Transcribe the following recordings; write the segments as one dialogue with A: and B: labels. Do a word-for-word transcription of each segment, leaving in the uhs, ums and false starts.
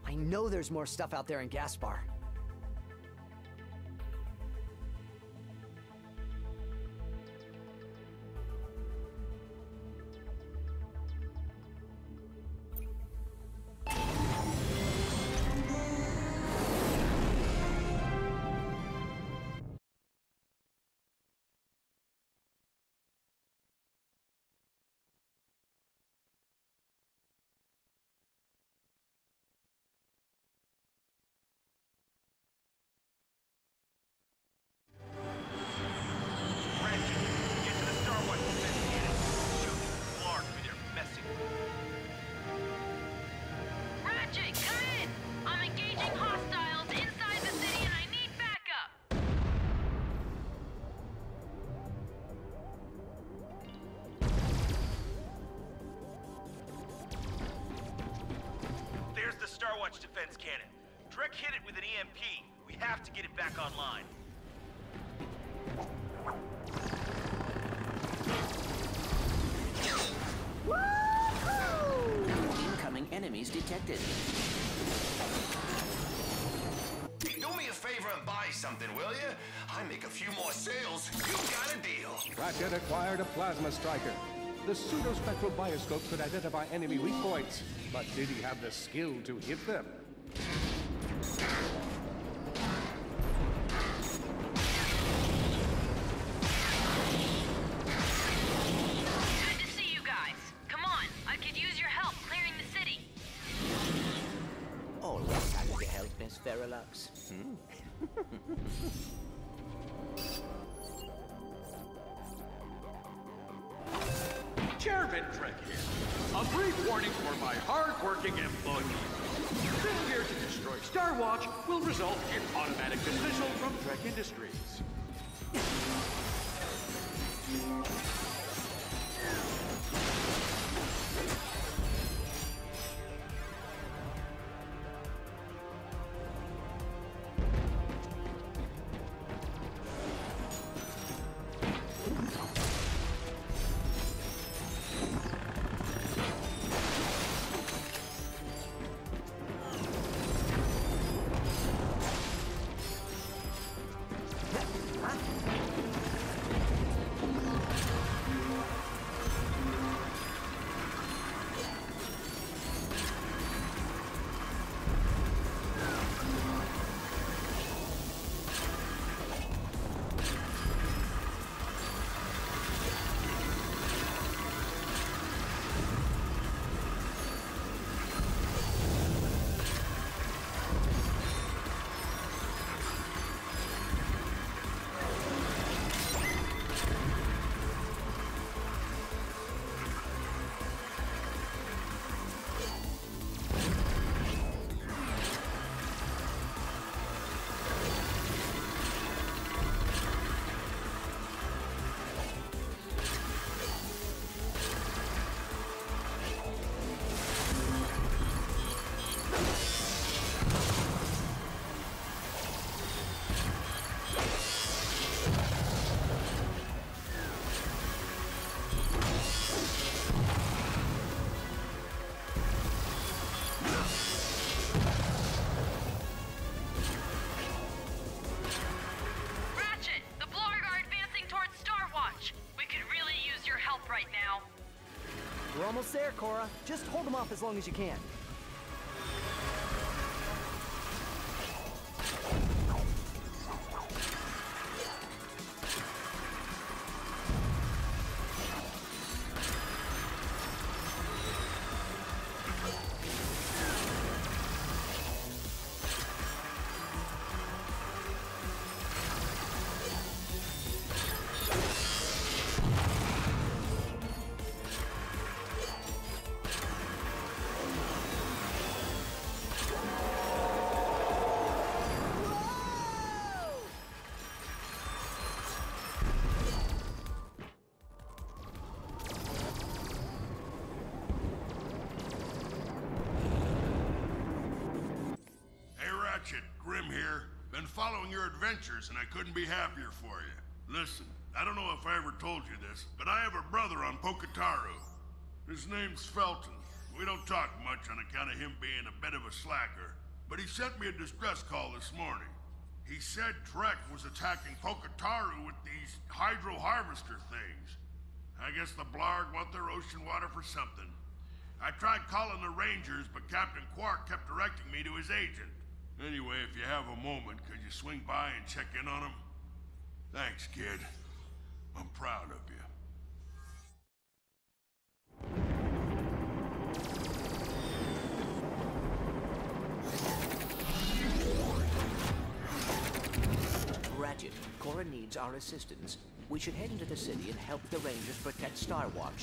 A: I know there's more stuff out there in Gaspar.
B: Ratchet, come in! I'm engaging hostiles inside the city and I need backup!
C: There's the Starwatch defense cannon. Drek hit it with an E M P. We have to get it back online.
D: Incoming enemies detected.
E: Do me a favor and buy something, will you? I make a few more sales, you got a deal.
F: Ratchet acquired a plasma striker. The pseudospectral bioscope could identify enemy weak points, but did he have the skill to hit them?
B: Good to see you guys. Come on, I could use your help clearing the city.
D: Always happy to help, Miss Verilux. Hmm?
G: Chairman Trek here. A brief warning for my hard-working employees. Failure to destroy Starwatch will result in automatic dismissal from Trek Industries.
B: right now.
A: We're almost there, Cora. Just hold them off as long as you can.
H: Ratchet, Grim here. Been following your adventures and I couldn't be happier for you. Listen, I don't know if I ever told you this, but I have a brother on PukaTuka. His name's Felton. We don't talk much on account of him being a bit of a slacker, but he sent me a distress call this morning. He said Trek was attacking PukaTuka with these hydro harvester things. I guess the Blarg want their ocean water for something. I tried calling the Rangers, but Captain Quark kept directing me to his agent. Anyway, if you have a moment, could you swing by and check in on him? Thanks, kid. I'm proud of you.
D: Ratchet, Cora needs our assistance. We should head into the city and help the Rangers protect Starwatch.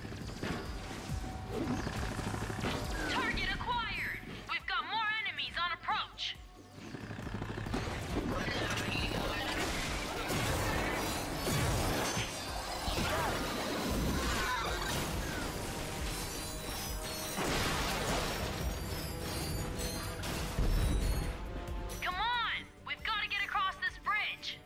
B: Target acquired! We've got more enemies on approach! Come on! We've got to get across this bridge!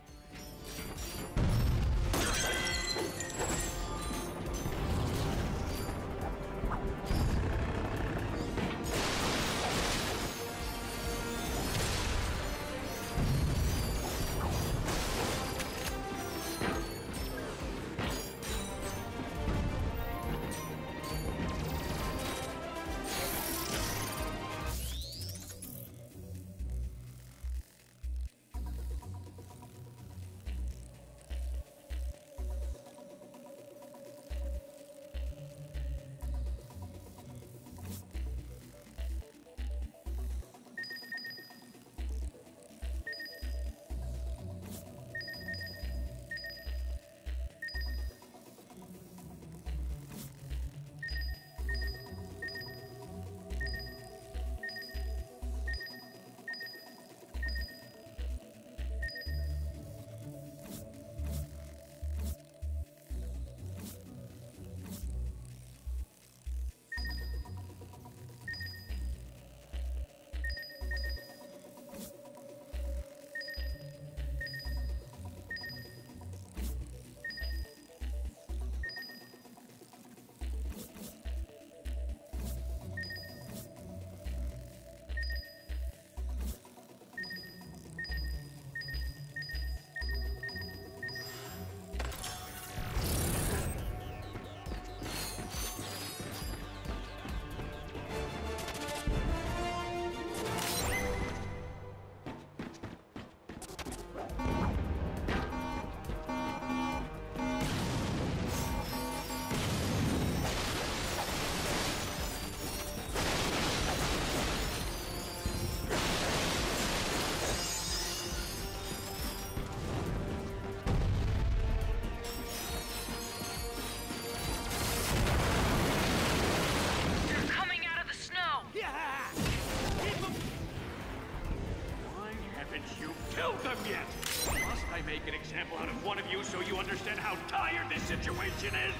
G: Make an example out of one of you so you understand how tired this situation is.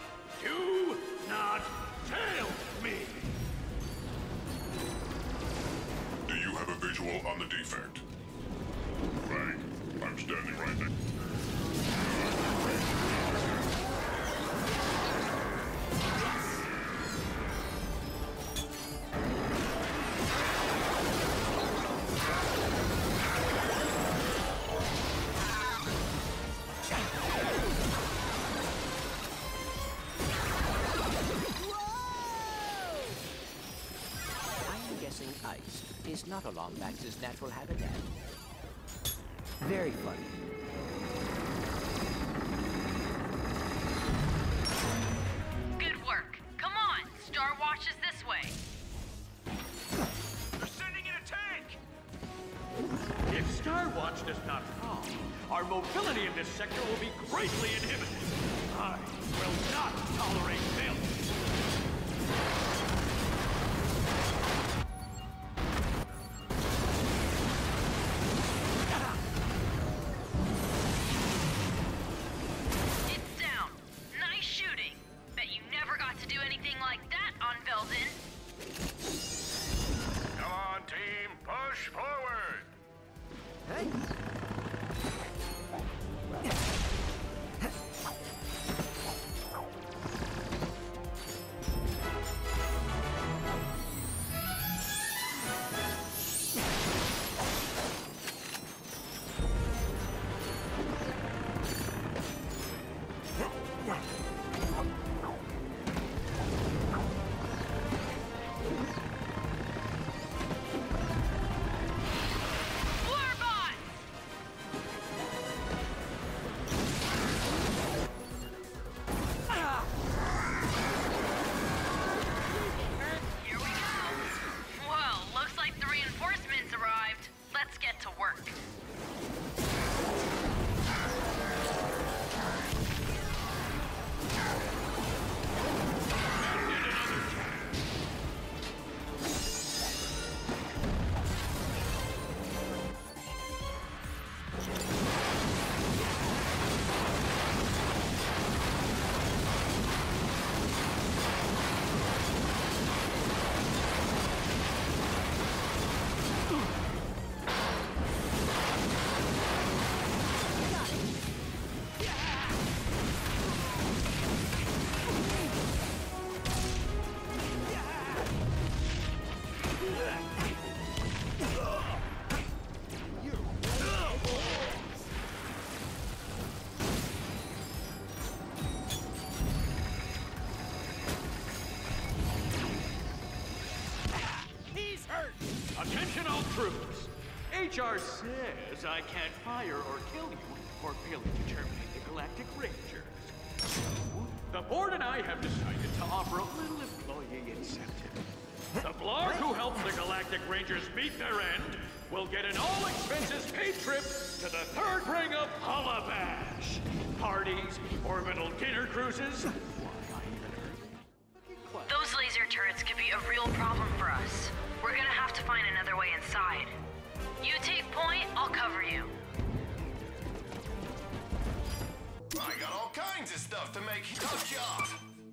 G: Do not fail me.
I: Do you have a visual on the defect? Clank, I'm standing right there.
D: Ice is not along Max's natural habitat.
A: Very funny.
B: Good work. Come on, Starwatch is this way.
C: They're sending in a tank!
G: If Starwatch does not fall, our mobility in this sector will be greatly inhibited. I will not tolerate failure. H R says I can't fire or kill you for failing to terminate the Galactic Rangers. The board and I have decided to offer a little employee incentive. The Blarg who helps the Galactic Rangers meet their end will get an all-expenses-paid trip to the third ring of Hullabash. Parties, orbital dinner cruises.
B: Those laser turrets could be a real problem for us. We're gonna have to find another way inside. You take point, I'll cover you.
E: I got all kinds of stuff to make tough job.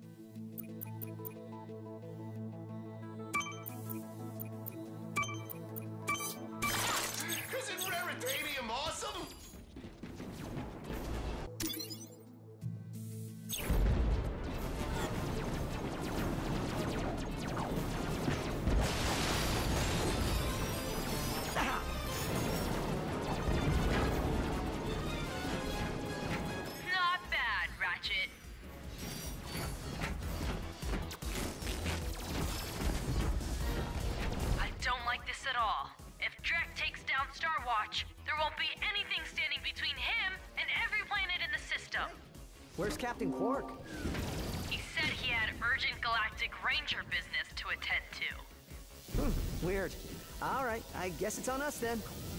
E: Isn't Raritanium awesome?
B: Not bad, Ratchet. I don't like this at all. If Drek takes down Starwatch, there won't be anything standing between him and every planet in the system.
A: Where's Captain Quark?
B: He said he had urgent Galactic Ranger business to attend to.
A: Hmm, weird. All right, I guess it's on us then.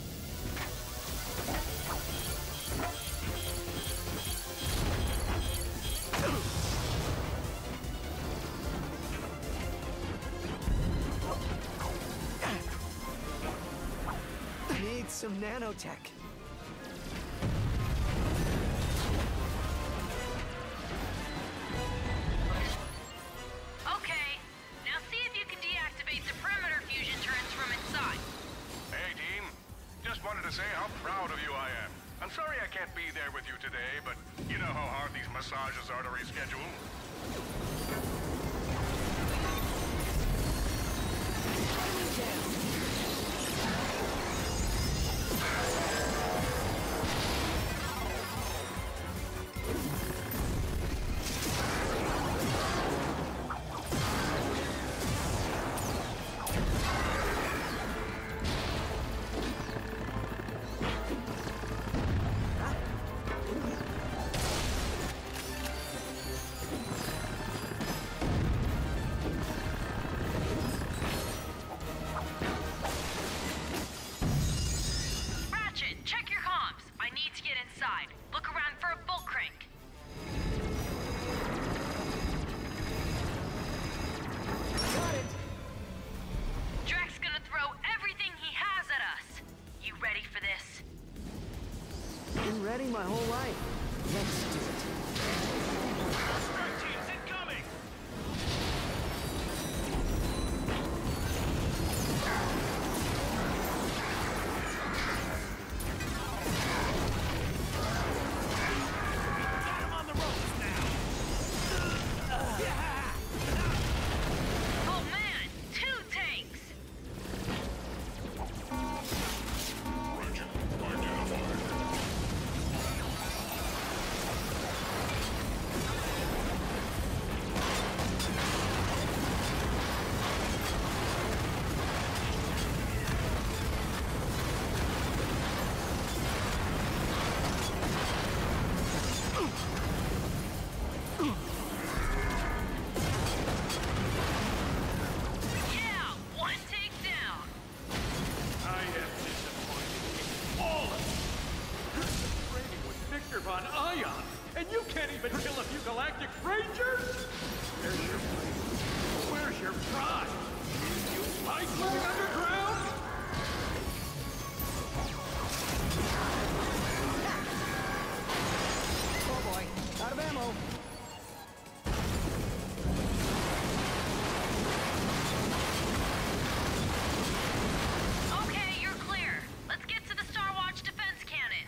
A: Need some nanotech.
B: Okay, now see if you can deactivate the perimeter fusion turrets from inside.
J: Hey, team. Just wanted to say how proud of you I am. I'm sorry I can't be there with you today, but you know how hard these massages are to reschedule.
B: Ratchet, check your comms. I need to get inside. Look around for a bolt crank.
A: Got it.
B: Drek's gonna throw everything he has at us. You ready for this?
A: Been ready my whole life. Let's do it.
C: Strike teams incoming! Got him on the ropes now!
B: Oh man, two tanks!
I: Ratchet, identified.
B: Yeah, one take down.
G: I am disappointed in all of you. You're still training with Victor Von Ion, and you can't even kill a few Galactic Rangers? Where's your Where's your pride? You like living underground?
A: Oh boy, out of ammo.
B: Okay, you're clear. Let's get to the Starwatch defense cannon.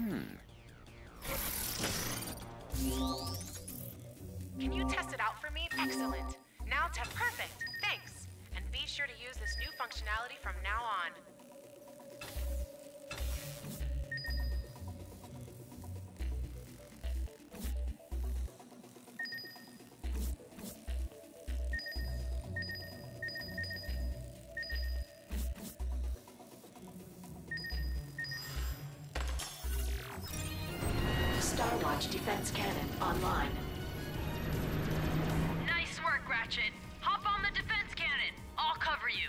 K: Can you test it out for me? Excellent. Now to perfect. Thanks. And be sure to use this new functionality from now on.
L: Starwatch defense cannon online.
B: Nice work, Ratchet. Hop on the defense cannon. I'll cover you.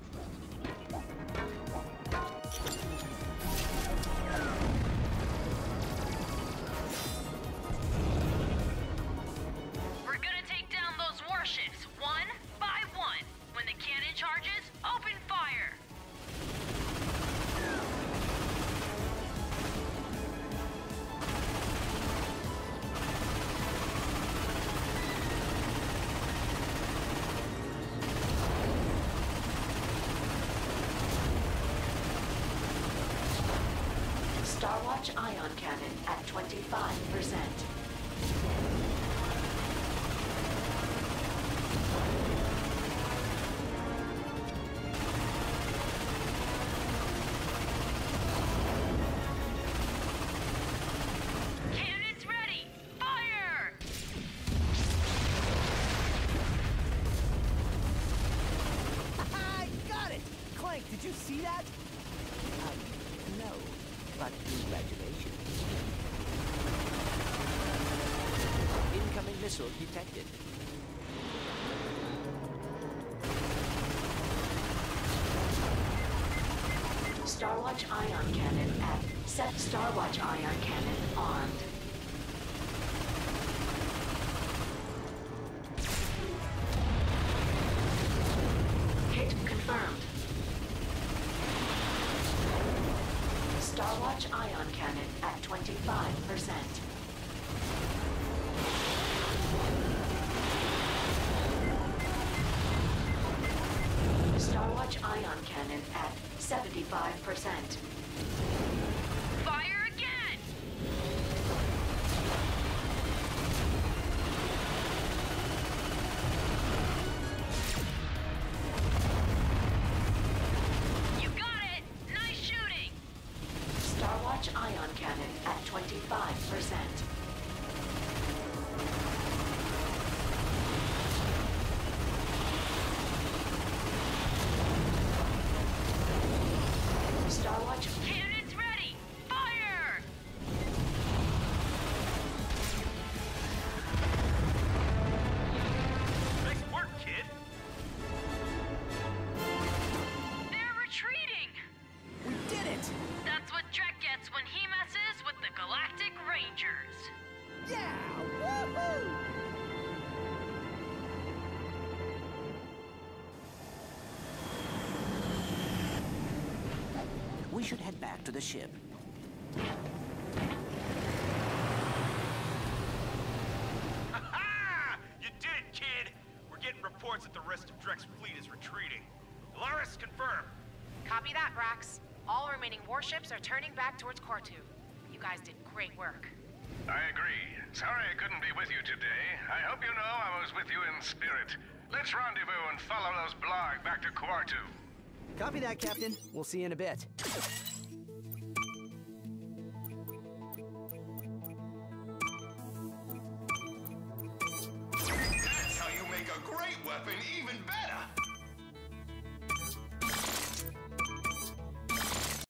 B: We're gonna take down those warships, one by one. When the cannon charges, open fire.
L: Starwatch ion cannon at twenty-five percent.
B: Cannons ready. Fire!
A: I got it! Clank, did you see that?
D: Uh, no, but congratulations. Incoming missile detected.
L: Starwatch ion cannon at set. Starwatch ion cannon armed. Hit confirmed. Starwatch ion cannon at twenty-five percent. Starwatch ion cannon at seventy-five percent.
B: Fire again! You got it! Nice shooting!
L: Starwatch ion cannon at twenty-five percent. Starwatch
B: Cannons ready! Fire!
C: Nice work, kid.
B: They're retreating!
A: We did it!
B: That's what Drek gets when he messes with the Galactic Rangers.
A: Yeah! Woohoo!
D: We should head back to the ship.
C: Ha-ha! You did it, kid! We're getting reports that the rest of Drek's fleet is retreating. Laris, confirm.
K: Copy that, Brax. All remaining warships are turning back towards Cortu. You guys did great work.
J: I agree. Sorry I couldn't be with you today. I hope you know I was with you in spirit. Let's rendezvous and follow those blarg back to Quartu.
A: Copy that, Captain. We'll see you in a bit.
E: That's how you make a great weapon even better.